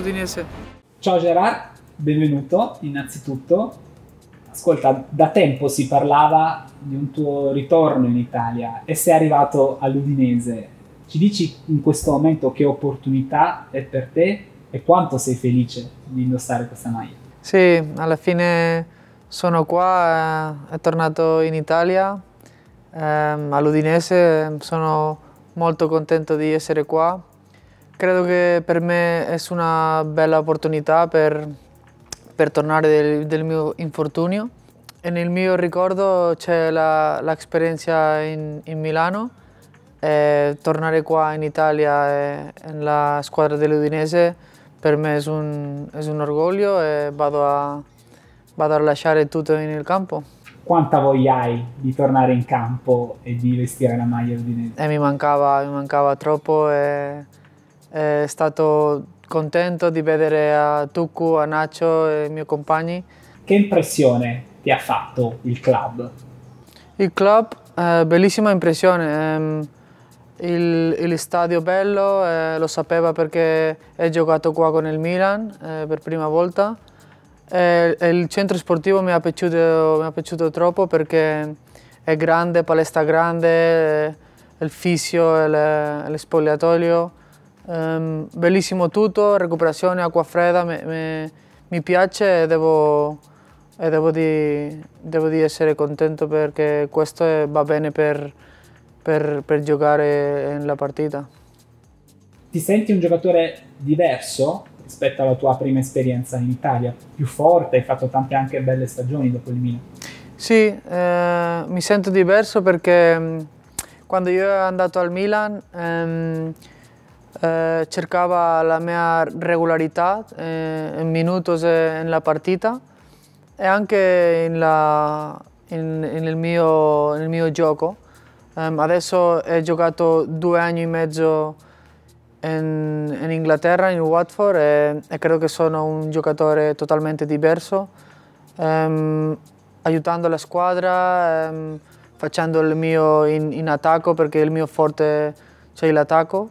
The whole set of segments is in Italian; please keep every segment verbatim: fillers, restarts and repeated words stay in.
all'Udinese. Ciao Gerard, benvenuto innanzitutto. Ascolta, da tempo si parlava di un tuo ritorno in Italia e sei arrivato all'Udinese. Ci dici in questo momento che opportunità è per te e quanto sei felice di indossare questa maglia? Sì, alla fine sono qua, eh, è tornato in Italia, ehm, all'Udinese, sono molto contento di essere qua. Credo che per me è una bella opportunità per, per tornare del, del mio infortunio. E nel mio ricordo c'è l'esperienza in, in Milano. E tornare qua in Italia e nella squadra dell'Udinese per me è un, è un orgoglio e vado a, vado a lasciare tutto nel campo. Quanta voglia hai di tornare in campo e di vestire la maglia udinese? E mi mancava, mi mancava troppo e è stato contento di vedere a Tucu, a Nacho e i miei compagni. Che impressione ti ha fatto il club? Il club, eh, bellissima impressione. Ehm, Il, il stadio bello, eh, lo sapeva perché ho giocato qua con il Milan eh, per prima volta. E, e il centro sportivo mi è piaciuto, mi è piaciuto troppo perché è grande, palestra grande, eh, il fisio, lo spogliatoio. Um, bellissimo tutto, recuperazione, acqua fredda, mi, mi, mi piace e devo, e devo, di, devo di essere contento perché questo è, va bene per Per, per giocare nella partita. Ti senti un giocatore diverso rispetto alla tua prima esperienza in Italia? Più forte, hai fatto tante anche belle stagioni dopo il Milan. Sì, eh, mi sento diverso perché mh, quando io ero andato al Milan ehm, eh, cercavo la mia regolarità eh, in minuti nella partita e anche in la, in, nel, mio, nel mio gioco. Um, adesso ho giocato due anni e mezzo in, in Inghilterra, in Watford, e, e credo che sono un giocatore totalmente diverso, um, aiutando la squadra, um, facendo il mio in, in attacco perché il mio forte c'è l'attacco.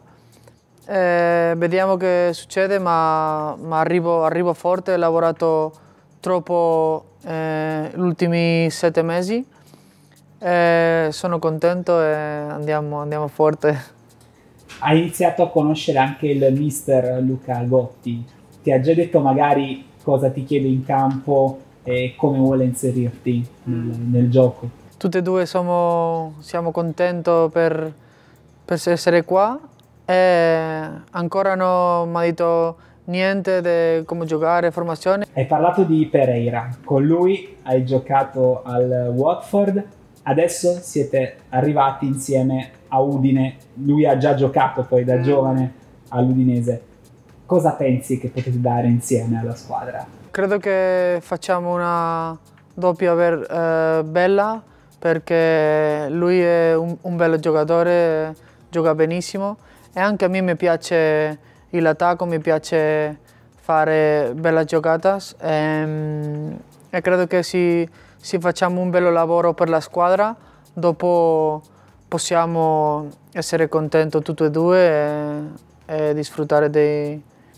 Vediamo che succede, ma, ma arrivo, arrivo forte, ho lavorato troppo eh, gli ultimi sette mesi. Eh, sono contento e andiamo, andiamo forte. Hai iniziato a conoscere anche il mister Luca Gotti. Ti ha già detto magari cosa ti chiede in campo e come vuole inserirti nel, nel gioco? Tutti e due siamo, siamo contenti per, per essere qua e ancora non mi ha detto niente di come giocare, formazione. Hai parlato di Pereira, con lui hai giocato al Watford. Adesso siete arrivati insieme a Udine, lui ha già giocato poi da giovane all'Udinese. Cosa pensi che potete dare insieme alla squadra? Credo che facciamo una doppia ver, eh, bella perché lui è un, un bel giocatore, gioca benissimo e anche a me mi piace l'attacco, mi piace fare belle giocate e, e credo che si se facciamo un bel lavoro per la squadra, dopo possiamo essere contenti tutti e due e, e disfruttare di,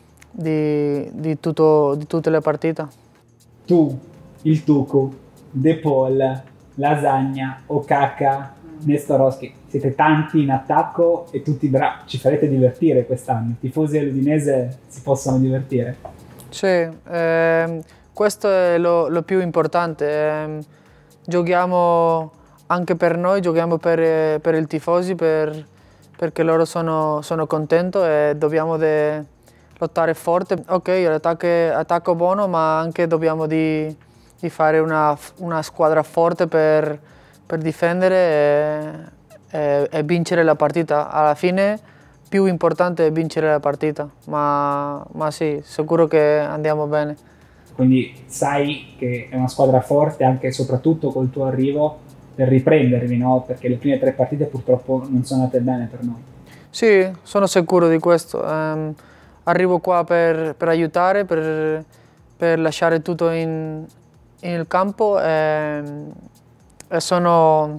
di, di, tutto, di tutte le partite. Tu, il Tucu, De Paul, Lasagna, Okaka, Nestorowski, siete tanti in attacco e tutti bravi, ci farete divertire quest'anno. I tifosi dell'Udinese si possono divertire. Sì, ehm, questo è lo, lo più importante. Eh, giochiamo anche per noi, giochiamo per, per i tifosi, per, perché loro sono, sono contenti e dobbiamo de, lottare forte. Ok, l'attacco attacco buono, ma anche dobbiamo di, di fare una, una squadra forte per, per difendere e, e, e vincere la partita. Alla fine più importante è vincere la partita, ma, ma sì, sicuro che andiamo bene. Quindi sai che è una squadra forte anche e soprattutto col tuo arrivo per riprendervi, no? Perché le prime tre partite purtroppo non sono andate bene per noi. Sì, sono sicuro di questo. Um, arrivo qua per, per aiutare, per, per lasciare tutto in, in campo e, e sono,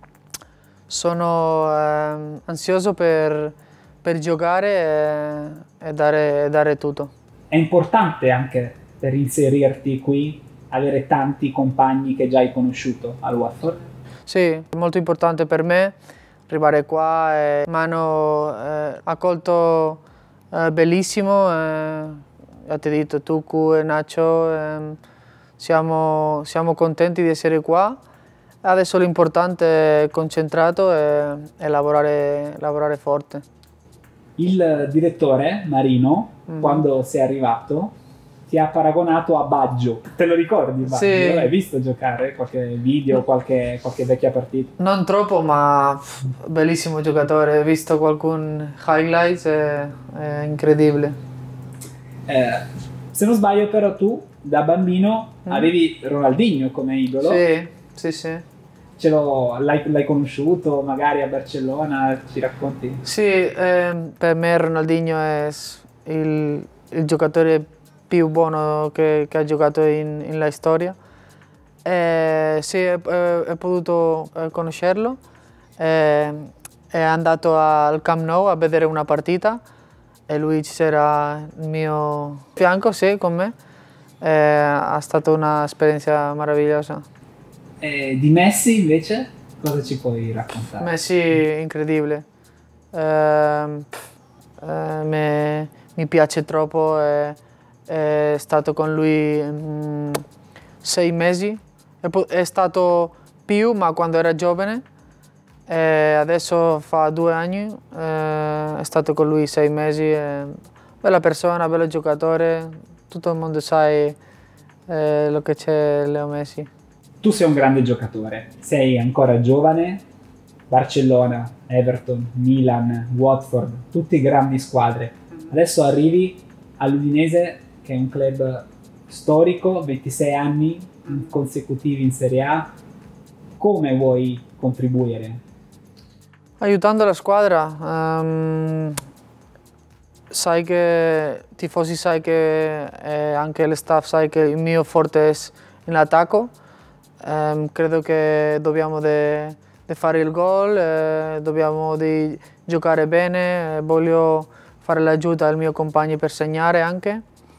sono eh, ansioso per, per giocare e, e dare, dare tutto. È è importante anche per inserirti qui avere tanti compagni che già hai conosciuto al Watford? Sì, è molto importante per me arrivare qua e mi hanno eh, accolto eh, bellissimo, eh, ho detto Tucu e Nacho, eh, siamo, siamo contenti di essere qua. Adesso l'importante è concentrato e, e lavorare, lavorare forte. Il direttore Marino, mm-hmm. quando sei arrivato, ti ha paragonato a Baggio. Te lo ricordi Baggio? Sì. Hai visto giocare qualche video, qualche, qualche vecchia partita? Non troppo, ma bellissimo giocatore. Ho visto qualcun highlights, è, è incredibile. Eh, se non sbaglio però tu, da bambino, mm. avevi Ronaldinho come idolo. Sì, sì, sì. Ce l'ho, l'hai, l'hai conosciuto magari a Barcellona, ci racconti? Sì, eh, per me Ronaldinho è il, il giocatore più buono che, che ha giocato in, in la storia. Eh, sì, ho potuto conoscerlo, eh, è andato al Camp Nou a vedere una partita e lui c'era al mio fianco, sì, con me. Eh, è stata un'esperienza meravigliosa. E di Messi invece cosa ci puoi raccontare? Messi incredibile, eh, eh, me, mi piace troppo, è, è stato con lui mh, sei mesi, è, è stato più ma quando era giovane, e adesso fa due anni, eh, è stato con lui sei mesi, è bella persona, bello giocatore, tutto il mondo sa eh, lo che c'è Leo Messi. Tu sei un grande giocatore, sei ancora giovane, Barcellona, Everton, Milan, Watford, tutte grandi squadre. Adesso arrivi all'Udinese, che è un club storico, ventisei anni consecutivi in Serie A. Come vuoi contribuire? Aiutando la squadra, um, sai che tifosi sai che e anche il staff sai che il mio forte è l'attacco. Um, credo che dobbiamo de, de fare il gol, eh, dobbiamo di giocare bene, eh, voglio fare l'aiuto al mio compagno per segnare anche.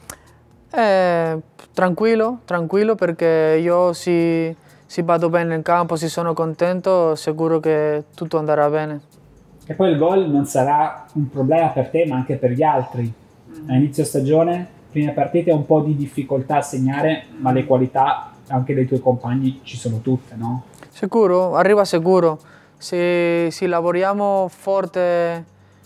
Eh, tranquillo, tranquillo perché io se, se vado bene in campo, se sono contento, sicuro che tutto andrà bene. E poi il gol non sarà un problema per te ma anche per gli altri. A inizio stagione, prime partite, un po' di difficoltà a segnare, ma le qualità anche dei tuoi compagni ci sono tutte, no? Sicuro, arriva sicuro. Se, se lavoriamo forte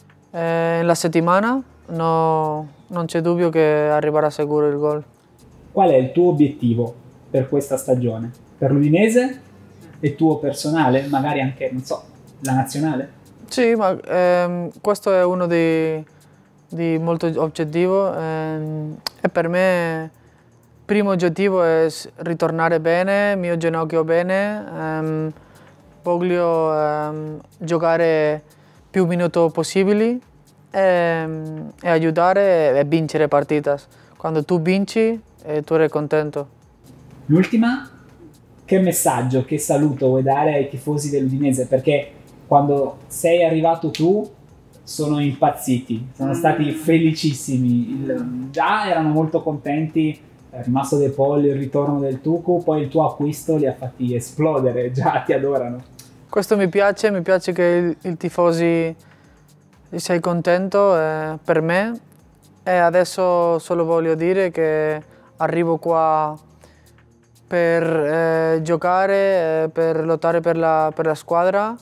eh, la settimana, no, non c'è dubbio che arriverà sicuro il gol. Qual è il tuo obiettivo per questa stagione? Per l'Udinese? E tuo personale? Magari anche, non so, la nazionale? Sì, ma ehm, questo è uno di, di molto obiettivo ehm, e per me il primo obiettivo è ritornare bene, mio ginocchio bene, ehm, voglio ehm, giocare più minuti possibili e, e aiutare e vincere partite. Quando tu vinci eh, tu eri contento. L'ultima, che messaggio, che saluto vuoi dare ai tifosi dell'Udinese? Perché quando sei arrivato tu sono impazziti, sono stati felicissimi, il, già erano molto contenti. È rimasto De Paul, il ritorno del Tucu, poi il tuo acquisto li ha fatti esplodere, già ti adorano. Questo mi piace, mi piace che il, il tifosi sei contento eh, per me e adesso solo voglio dire che arrivo qua per eh, giocare, eh, per lottare per la, per la squadra,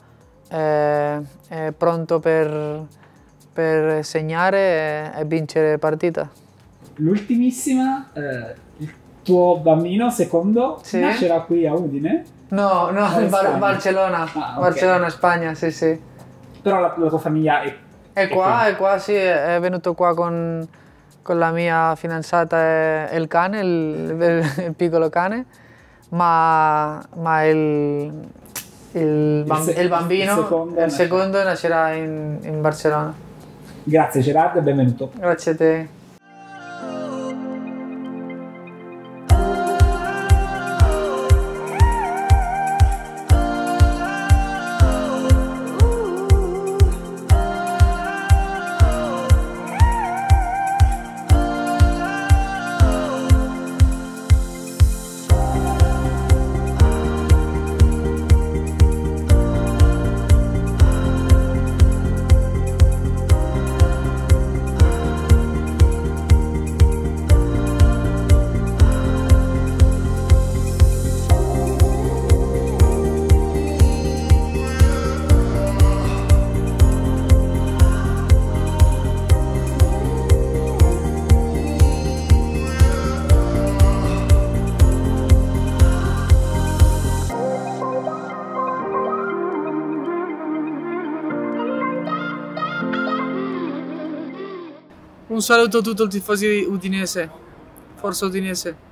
eh, è pronto per, per segnare e, e vincere partita. L'ultimissima, eh, il tuo bambino secondo sì? nascerà qui a Udine? No, no, in Bar- Barcellona, ah, okay. Barcellona, Spagna, sì sì. Però la, la tua famiglia è, è, è qua, qui. È qua, sì, è venuto qua con, con la mia fidanzata e il cane, il, il piccolo cane, ma, ma il, il, bamb- il, se- il bambino, il secondo, il secondo nascerà in, in Barcellona. Grazie Gerard e benvenuto. Grazie a te. Un saluto a tutto il tifosi udinese, forza udinese.